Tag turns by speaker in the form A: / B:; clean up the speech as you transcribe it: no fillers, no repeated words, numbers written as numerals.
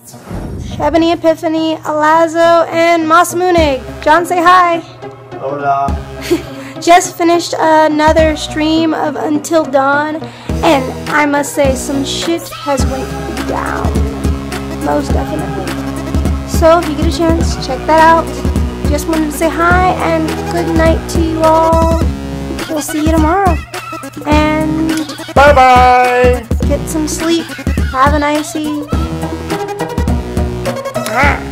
A: Ebony Epiphany, Alazo, and Masamune. John, say hi.
B: Hola.
A: Just finished another stream of Until Dawn, and I must say some shit has went down. Most definitely. So if you get a chance, check that out. Just wanted to say hi and good night to you all. We'll see you tomorrow. And
B: bye-bye.
A: Get some sleep. Have a nice eve.